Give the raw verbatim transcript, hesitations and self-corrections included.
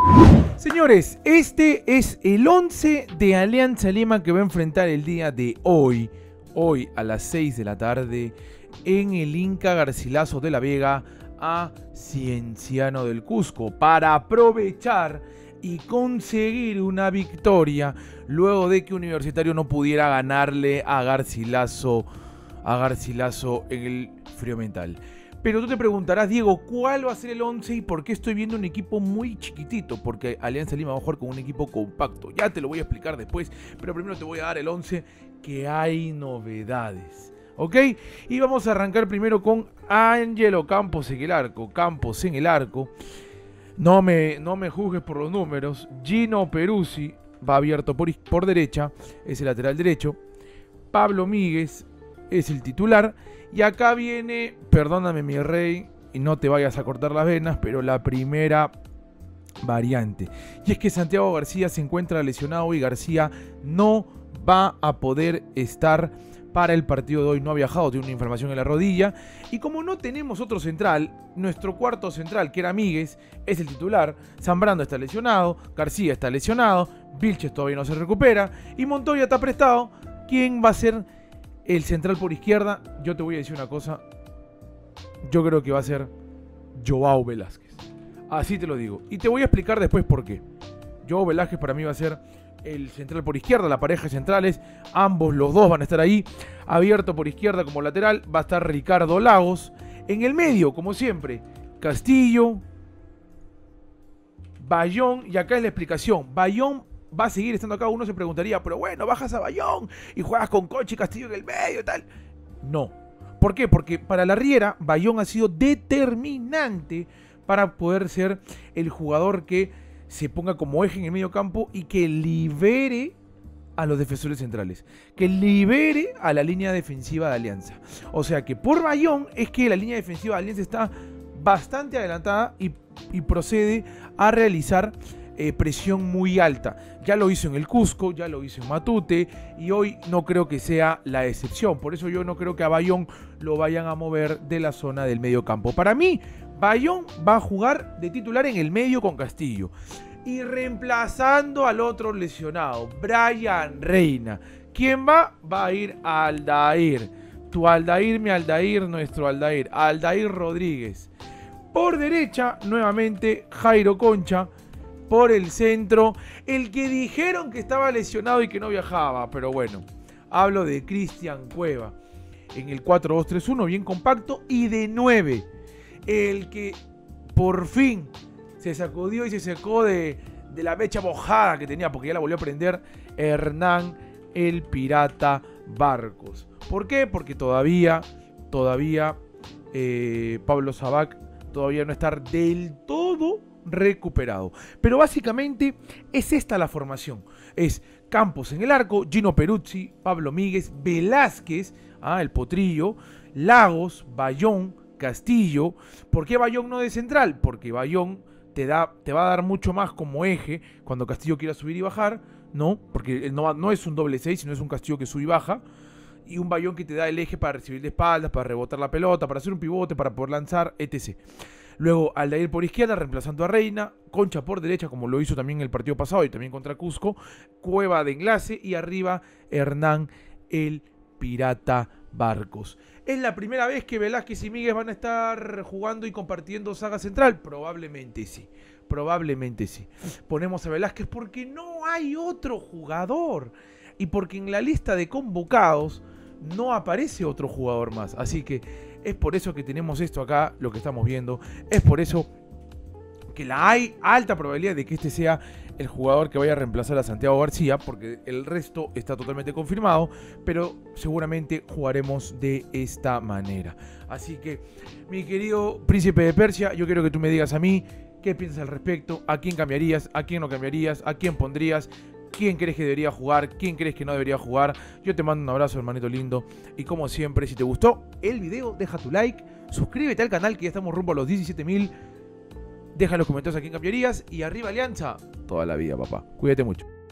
Señores, este es el once de Alianza Lima que va a enfrentar el día de hoy, hoy a las seis de la tarde, en el Inca Garcilaso de la Vega a Cienciano del Cusco, para aprovechar y conseguir una victoria luego de que Universitario no pudiera ganarle a Garcilaso, a Garcilaso en el Frío Mental. Pero tú te preguntarás, Diego, ¿cuál va a ser el once y por qué estoy viendo un equipo muy chiquitito? Porque Alianza Lima va a jugar con un equipo compacto. Ya te lo voy a explicar después, pero primero te voy a dar el once, que hay novedades. ¿Ok? Y vamos a arrancar primero con Ángelo Campos en el arco. Campos en el arco. No me, no me juzgues por los números. Gino Peruzzi va abierto por, por derecha, es el lateral derecho. Pablo Míguez es el titular. Y acá viene, perdóname mi rey, y no te vayas a cortar las venas, pero la primera variante. Y es que Santiago García se encuentra lesionado y García no va a poder estar para el partido de hoy. No ha viajado, tiene una inflamación en la rodilla. Y como no tenemos otro central, nuestro cuarto central, que era Míguez, es el titular. Zambrano está lesionado, García está lesionado, Vilches todavía no se recupera y Montoya está prestado. ¿Quién va a ser el central por izquierda? Yo te voy a decir una cosa. Yo creo que va a ser Joao Velázquez. Así te lo digo. Y te voy a explicar después por qué. Joao Velázquez para mí va a ser el central por izquierda. La pareja de centrales, ambos, los dos van a estar ahí. Abierto por izquierda como lateral va a estar Ricardo Lagos. En el medio, como siempre, Castillo, Bayón. Y acá es la explicación. Bayón va a seguir estando acá. Uno se preguntaría, pero bueno, bajas a Bayón y juegas con Concha y Castillo en el medio y tal. No. ¿Por qué? Porque para la Riera, Bayón ha sido determinante para poder ser el jugador que se ponga como eje en el medio campo y que libere a los defensores centrales, que libere a la línea defensiva de Alianza. O sea que por Bayón es que la línea defensiva de Alianza está bastante adelantada y, y procede a realizar Eh, presión muy alta. Ya lo hizo en el Cusco, ya lo hizo en Matute y hoy no creo que sea la excepción. Por eso yo no creo que a Bayón lo vayan a mover de la zona del medio campo. Para mí, Bayón va a jugar de titular en el medio con Castillo y reemplazando al otro lesionado, Brian Reina. ¿Quién va? Va a ir a Aldair. Tu Aldair, mi Aldair, nuestro Aldair. Aldair Rodríguez. Por derecha, nuevamente, Jairo Concha. Por el centro, el que dijeron que estaba lesionado y que no viajaba, pero bueno, hablo de Cristian Cueva en el cuatro dos tres uno, bien compacto, y de nueve, el que por fin se sacudió y se secó de, de la mecha mojada que tenía, porque ya la volvió a prender, Hernán el Pirata Barcos. ¿Por qué? Porque todavía, todavía eh, Pablo Sabac todavía no está del todo recuperado. Pero básicamente es esta la formación. Es Campos en el arco, Gino Peruzzi, Pablo Míguez, Velázquez, ah, el Potrillo, Lagos, Bayón, Castillo. ¿Por qué Bayón no de central? Porque Bayón te, da, te va a dar mucho más como eje cuando Castillo quiera subir y bajar, ¿no? Porque no, no es un doble seis, sino es un Castillo que sube y baja. Y un Bayón que te da el eje para recibir de espaldas, para rebotar la pelota, para hacer un pivote, para poder lanzar, etcétera. Luego Aldair por izquierda, reemplazando a Reina. Concha por derecha, como lo hizo también el partido pasado y también contra Cusco. Cueva de enlace y arriba Hernán el Pirata Barcos. ¿Es la primera vez que Velázquez y Míguez van a estar jugando y compartiendo saga central? Probablemente sí. Probablemente sí. Ponemos a Velázquez porque no hay otro jugador. Y porque en la lista de convocados no aparece otro jugador más. Así que es por eso que tenemos esto acá, lo que estamos viendo. Es por eso que la hay alta probabilidad de que este sea el jugador que vaya a reemplazar a Santiago García, porque el resto está totalmente confirmado, pero seguramente jugaremos de esta manera. Así que, mi querido príncipe de Persia, yo quiero que tú me digas a mí qué piensas al respecto, a quién cambiarías, a quién no cambiarías, a quién pondrías, quién crees que debería jugar, quién crees que no debería jugar. Yo te mando un abrazo, hermanito lindo, y como siempre, si te gustó el video, deja tu like, suscríbete al canal que ya estamos rumbo a los diecisiete mil, deja en los comentarios a quién cambiarías, y arriba Alianza, toda la vida, papá. Cuídate mucho.